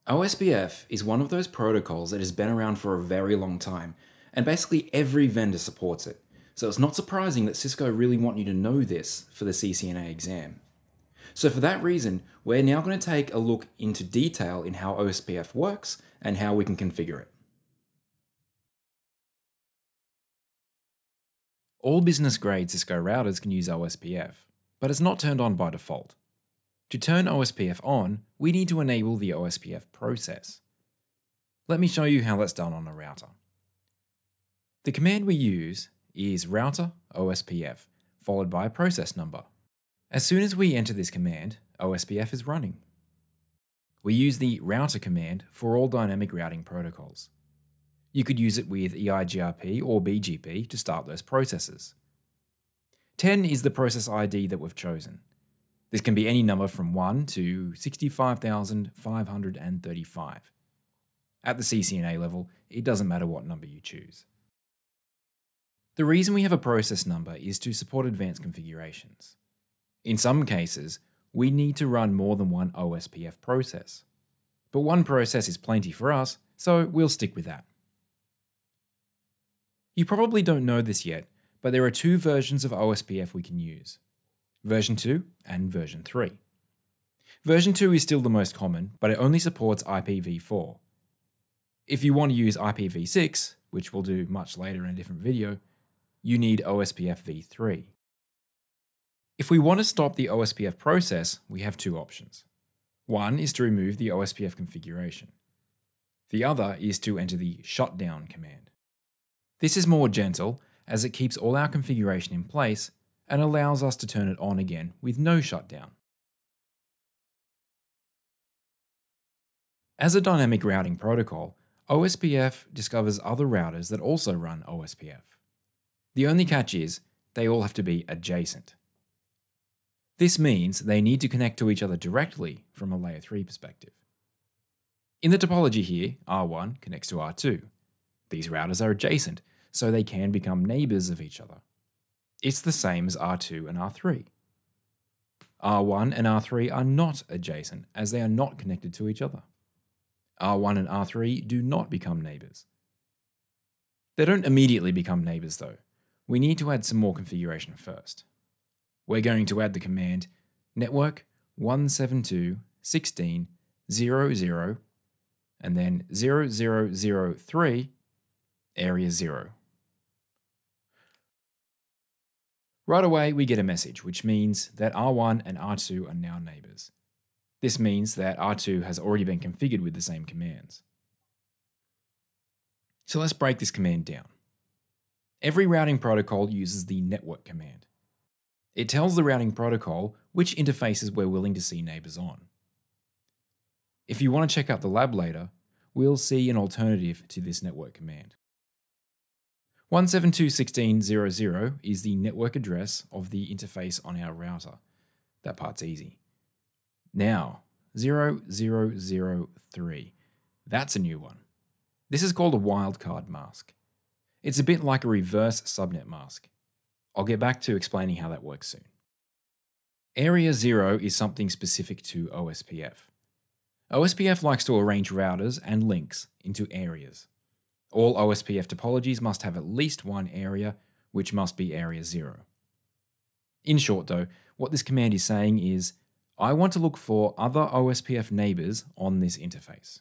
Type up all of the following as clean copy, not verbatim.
OSPF is one of those protocols that has been around for a very long time, and basically every vendor supports it. So it's not surprising that Cisco really want you to know this for the CCNA exam. So for that reason, we're now going to take a look into detail in how OSPF works and how we can configure it. All business-grade Cisco routers can use OSPF, but it's not turned on by default. To turn OSPF on, we need to enable the OSPF process. Let me show you how that's done on a router. The command we use is router OSPF, followed by a process number. As soon as we enter this command, OSPF is running. We use the router command for all dynamic routing protocols. You could use it with EIGRP or BGP to start those processes. 10 is the process ID that we've chosen. This can be any number from 1 to 65,535. At the CCNA level, it doesn't matter what number you choose. The reason we have a process number is to support advanced configurations. In some cases, we need to run more than one OSPF process. But one process is plenty for us, so we'll stick with that. You probably don't know this yet, but there are two versions of OSPF we can use. Version 2 and version 3. Version 2 is still the most common, but it only supports IPv4. If you want to use IPv6, which we'll do much later in a different video, you need OSPF v3. If we want to stop the OSPF process, we have two options. One is to remove the OSPF configuration. The other is to enter the shutdown command. This is more gentle, as it keeps all our configuration in place and allows us to turn it on again with no shutdown. As a dynamic routing protocol, OSPF discovers other routers that also run OSPF. The only catch is, they all have to be adjacent. This means they need to connect to each other directly from a layer 3 perspective. In the topology here, R1 connects to R2. These routers are adjacent, so they can become neighbors of each other. It's the same as R2 and R3. R1 and R3 are not adjacent, as they are not connected to each other. R1 and R3 do not become neighbors. They don't immediately become neighbors though. We need to add some more configuration first. We're going to add the command network 172.16.00 and then 0003 area 0. Right away, we get a message, which means that R1 and R2 are now neighbors. This means that R2 has already been configured with the same commands. So let's break this command down. Every routing protocol uses the network command. It tells the routing protocol which interfaces we're willing to see neighbors on. If you want to check out the lab later, we'll see an alternative to this network command. 172.16.00 is the network address of the interface on our router. That part's easy. Now, 0003. That's a new one. This is called a wildcard mask. It's a bit like a reverse subnet mask. I'll get back to explaining how that works soon. Area 0 is something specific to OSPF. OSPF likes to arrange routers and links into areas. All OSPF topologies must have at least one area, which must be area 0. In short though, what this command is saying is, I want to look for other OSPF neighbors on this interface.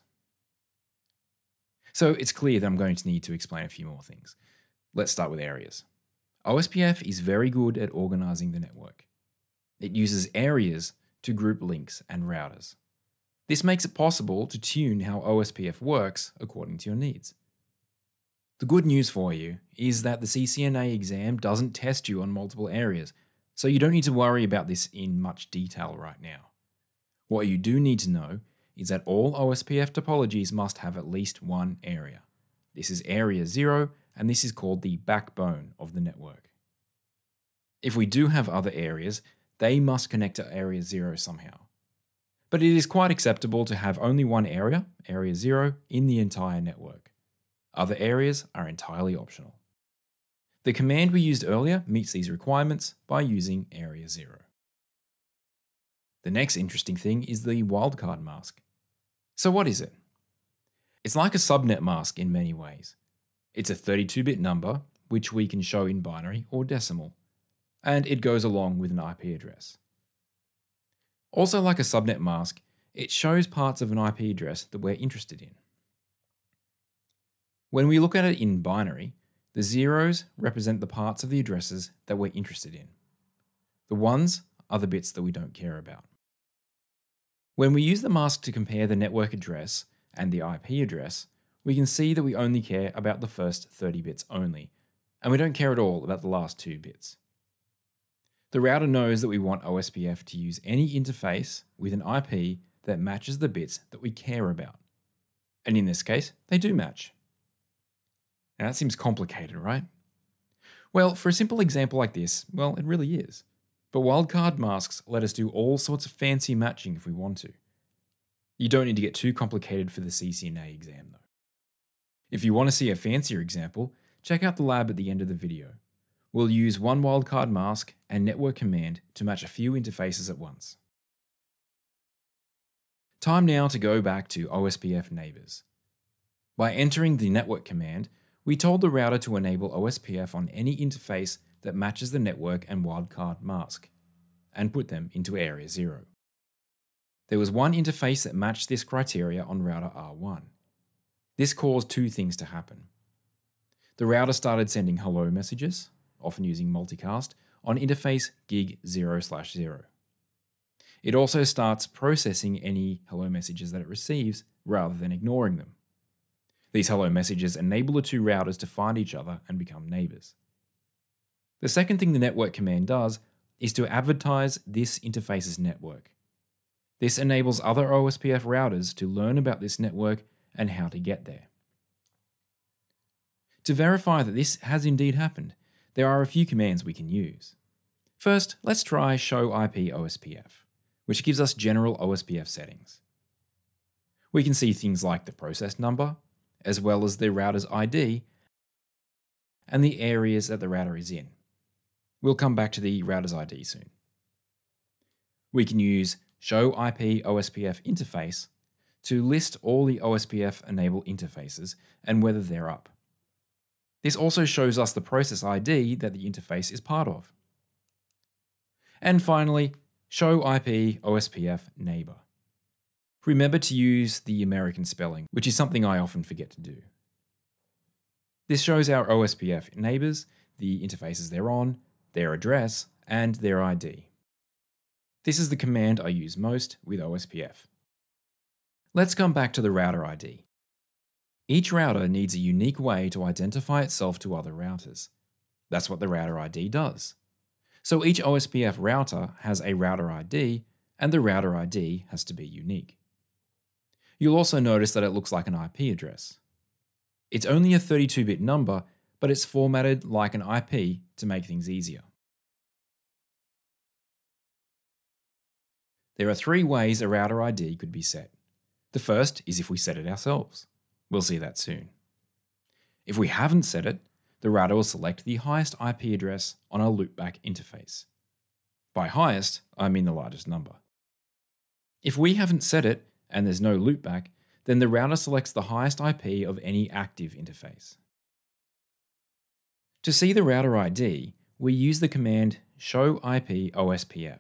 So it's clear that I'm going to need to explain a few more things. Let's start with areas. OSPF is very good at organizing the network. It uses areas to group links and routers. This makes it possible to tune how OSPF works according to your needs. The good news for you is that the CCNA exam doesn't test you on multiple areas, so you don't need to worry about this in much detail right now. What you do need to know is that all OSPF topologies must have at least one area. This is area 0, and this is called the backbone of the network. If we do have other areas, they must connect to area 0 somehow. But it is quite acceptable to have only one area, area 0, in the entire network. Other areas are entirely optional. The command we used earlier meets these requirements by using area 0. The next interesting thing is the wildcard mask. So what is it? It's like a subnet mask in many ways. It's a 32-bit number, which we can show in binary or decimal, and it goes along with an IP address. Also like a subnet mask, it shows parts of an IP address that we're interested in. When we look at it in binary, the zeros represent the parts of the addresses that we're interested in. The ones are the bits that we don't care about. When we use the mask to compare the network address and the IP address, we can see that we only care about the first 30 bits only, and we don't care at all about the last 2 bits. The router knows that we want OSPF to use any interface with an IP that matches the bits that we care about. And in this case, they do match. Now that seems complicated, right? Well, for a simple example like this, well, it really is. But wildcard masks let us do all sorts of fancy matching if we want to. You don't need to get too complicated for the CCNA exam though. If you want to see a fancier example, check out the lab at the end of the video. We'll use one wildcard mask and network command to match a few interfaces at once. Time now to go back to OSPF Neighbors. By entering the network command, we told the router to enable OSPF on any interface that matches the network and wildcard mask, and put them into area 0. There was one interface that matched this criteria on router R1. This caused 2 things to happen. The router started sending hello messages, often using multicast, on interface gig 0/0. It also starts processing any hello messages that it receives rather than ignoring them. These hello messages enable the 2 routers to find each other and become neighbors. The second thing the network command does is to advertise this interface's network. This enables other OSPF routers to learn about this network and how to get there. To verify that this has indeed happened, there are a few commands we can use. First, let's try show IP OSPF, which gives us general OSPF settings. We can see things like the process number, as well as the router's ID and the areas that the router is in. We'll come back to the router's ID soon. We can use show IP OSPF interface to list all the OSPF enable interfaces and whether they're up. This also shows us the process ID that the interface is part of. And finally, show IP OSPF Neighbor. Remember to use the American spelling, which is something I often forget to do. This shows our OSPF neighbors, the interfaces they're on, their address, and their ID. This is the command I use most with OSPF. Let's come back to the router ID. Each router needs a unique way to identify itself to other routers. That's what the router ID does. So each OSPF router has a router ID, and the router ID has to be unique. You'll also notice that it looks like an IP address. It's only a 32-bit number, but it's formatted like an IP to make things easier. There are 3 ways a router ID could be set. The first is if we set it ourselves. We'll see that soon. If we haven't set it, the router will select the highest IP address on a loopback interface. By highest, I mean the largest number. If we haven't set it, and there's no loopback, then the router selects the highest IP of any active interface. To see the router ID, we use the command show IP OSPF.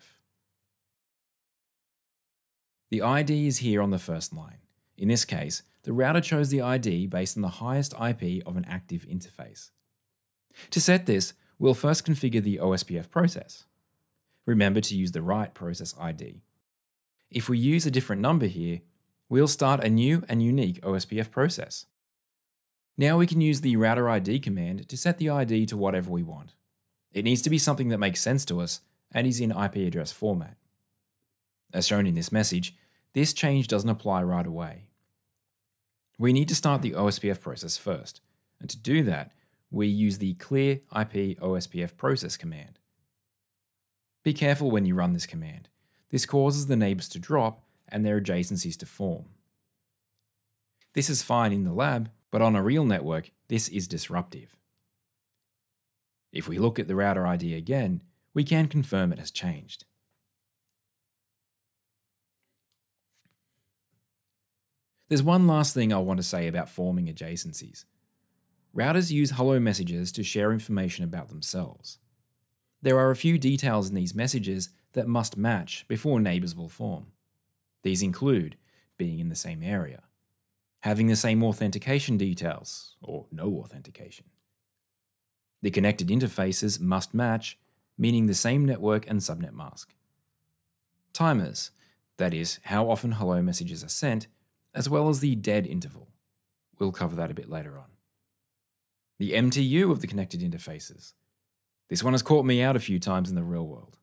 The ID is here on the first line. In this case, the router chose the ID based on the highest IP of an active interface. To set this, we'll first configure the OSPF process. Remember to use the right process ID. If we use a different number here, we'll start a new and unique OSPF process. Now we can use the router ID command to set the ID to whatever we want. It needs to be something that makes sense to us and is in IP address format. As shown in this message, this change doesn't apply right away. We need to start the OSPF process first, and to do that, we use the clear IP OSPF process command. Be careful when you run this command. This causes the neighbors to drop and their adjacencies to form. This is fine in the lab, but on a real network, this is disruptive. If we look at the router ID again, we can confirm it has changed. There's one last thing I want to say about forming adjacencies. Routers use hello messages to share information about themselves. There are a few details in these messages that must match before neighbors will form. These include being in the same area, having the same authentication details, or no authentication. The connected interfaces must match, meaning the same network and subnet mask. Timers, that is, how often hello messages are sent, as well as the dead interval. We'll cover that a bit later on. The MTU of the connected interfaces. This one has caught me out a few times in the real world.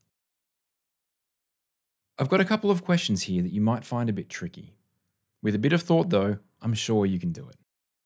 I've got a couple of questions here that you might find a bit tricky. With a bit of thought though, I'm sure you can do it.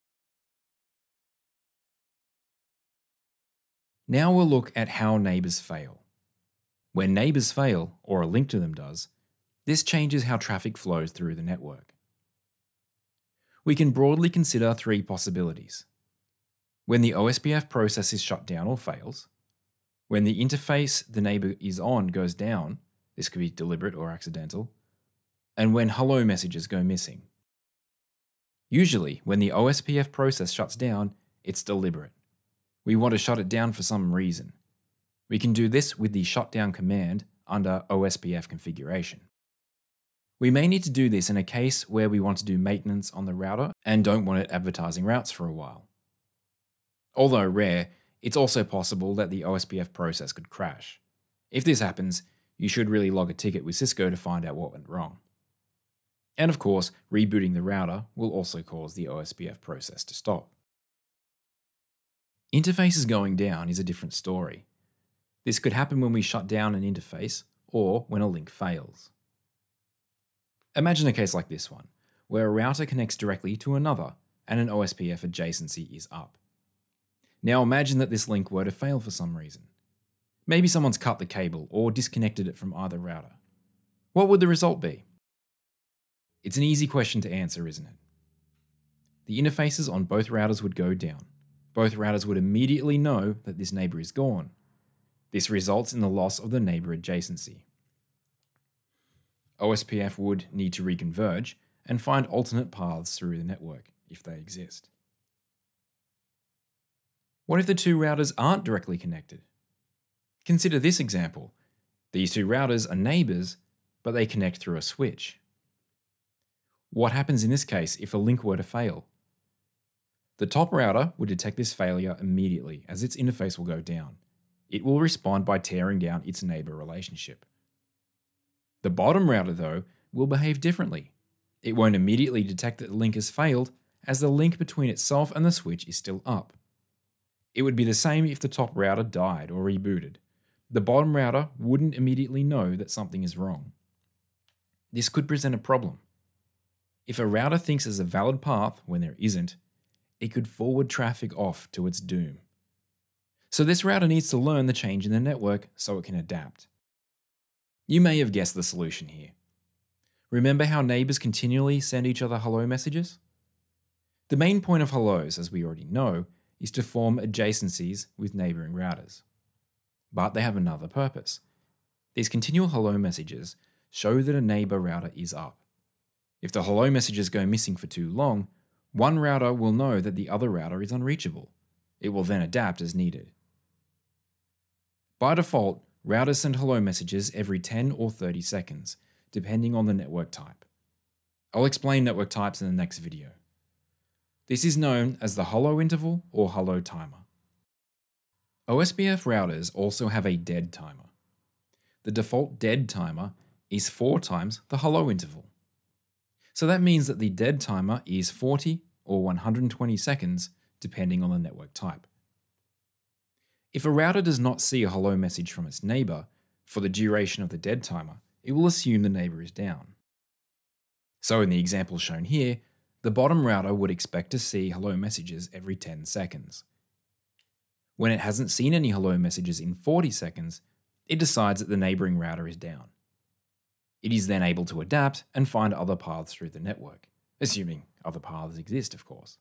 Now we'll look at how neighbors fail. When neighbors fail, or a link to them does, this changes how traffic flows through the network. We can broadly consider three possibilities. When the OSPF process is shut down or fails, when the interface the neighbor is on goes down, this could be deliberate or accidental, and when hello messages go missing. Usually, when the OSPF process shuts down, it's deliberate. We want to shut it down for some reason. We can do this with the shutdown command under OSPF configuration. We may need to do this in a case where we want to do maintenance on the router and don't want it advertising routes for a while. Although rare, it's also possible that the OSPF process could crash. If this happens, you should really log a ticket with Cisco to find out what went wrong. And of course, rebooting the router will also cause the OSPF process to stop. Interfaces going down is a different story. This could happen when we shut down an interface or when a link fails. Imagine a case like this one, where a router connects directly to another and an OSPF adjacency is up. Now imagine that this link were to fail for some reason. Maybe someone's cut the cable or disconnected it from either router. What would the result be? It's an easy question to answer, isn't it? The interfaces on both routers would go down. Both routers would immediately know that this neighbor is gone. This results in the loss of the neighbor adjacency. OSPF would need to reconverge and find alternate paths through the network, if they exist. What if the two routers aren't directly connected? Consider this example. These two routers are neighbors, but they connect through a switch. What happens in this case if a link were to fail? The top router would detect this failure immediately as its interface will go down. It will respond by tearing down its neighbor relationship. The bottom router, though, will behave differently. It won't immediately detect that the link has failed, as the link between itself and the switch is still up. It would be the same if the top router died or rebooted. The bottom router wouldn't immediately know that something is wrong. This could present a problem. If a router thinks there's a valid path when there isn't, it could forward traffic off to its doom. So this router needs to learn the change in the network so it can adapt. You may have guessed the solution here. Remember how neighbors continually send each other hello messages? The main point of hellos, as we already know, is to form adjacencies with neighboring routers. But they have another purpose. These continual hello messages show that a neighbor router is up. If the hello messages go missing for too long, one router will know that the other router is unreachable. It will then adapt as needed. By default, routers send hello messages every 10 or 30 seconds, depending on the network type. I'll explain network types in the next video. This is known as the hello interval or hello timer. OSPF routers also have a dead timer. The default dead timer is 4 times the hello interval. So that means that the dead timer is 40 or 120 seconds, depending on the network type. If a router does not see a hello message from its neighbor for the duration of the dead timer, it will assume the neighbor is down. So in the example shown here, the bottom router would expect to see hello messages every 10 seconds. When it hasn't seen any hello messages in 40 seconds, it decides that the neighboring router is down. It is then able to adapt and find other paths through the network, assuming other paths exist, of course.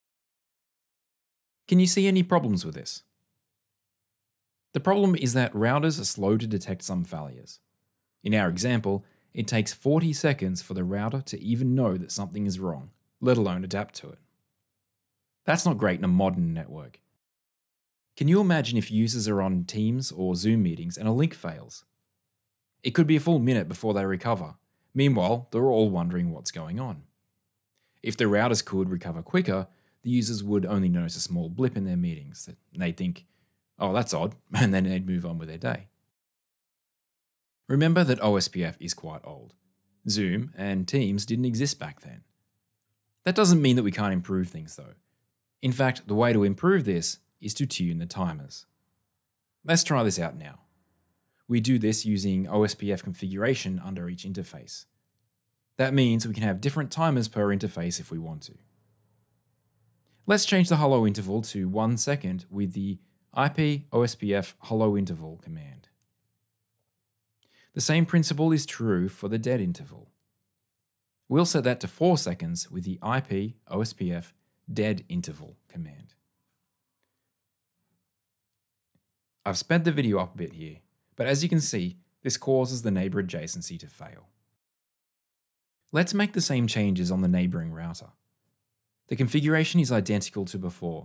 Can you see any problems with this? The problem is that routers are slow to detect some failures. In our example, it takes 40 seconds for the router to even know that something is wrong, let alone adapt to it. That's not great in a modern network. Can you imagine if users are on Teams or Zoom meetings and a link fails? It could be a full minute before they recover. Meanwhile, they're all wondering what's going on. If the routers could recover quicker, the users would only notice a small blip in their meetings. They'd think, oh, that's odd, and then they'd move on with their day. Remember that OSPF is quite old. Zoom and Teams didn't exist back then. That doesn't mean that we can't improve things though. In fact, the way to improve this is to tune the timers. Let's try this out now. We do this using OSPF configuration under each interface. That means we can have different timers per interface if we want to. Let's change the hello interval to 1 second with the IP OSPF hello interval command. The same principle is true for the dead interval. We'll set that to 4 seconds with the IP OSPF dead interval command. I've sped the video up a bit here, but as you can see, this causes the neighbor adjacency to fail. Let's make the same changes on the neighboring router. The configuration is identical to before.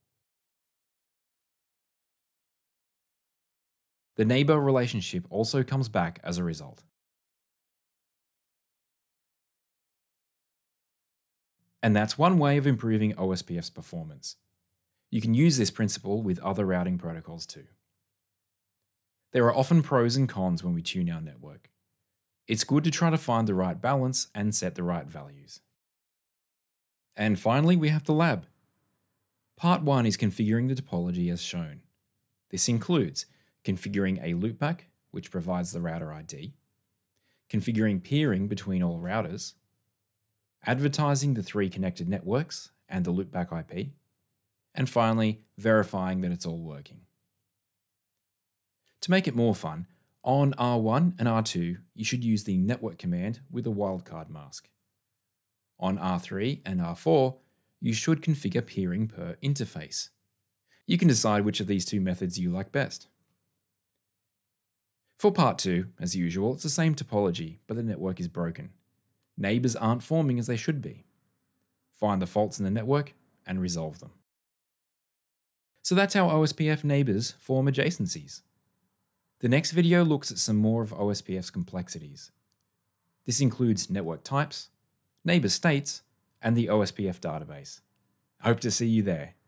The neighbor relationship also comes back as a result. And that's one way of improving OSPF's performance. You can use this principle with other routing protocols too. There are often pros and cons when we tune our network. It's good to try to find the right balance and set the right values. And finally, we have the lab. Part 1 is configuring the topology as shown. This includes configuring a loopback, which provides the router ID, configuring peering between all routers, advertising the 3 connected networks and the loopback IP, and finally, verifying that it's all working. To make it more fun, on R1 and R2, you should use the network command with a wildcard mask. On R3 and R4, you should configure peering per interface. You can decide which of these 2 methods you like best. For part 2, as usual, it's the same topology, but the network is broken. Neighbors aren't forming as they should be. Find the faults in the network and resolve them. So that's how OSPF neighbors form adjacencies. The next video looks at some more of OSPF's complexities. This includes network types, neighbor states, and the OSPF database. Hope to see you there.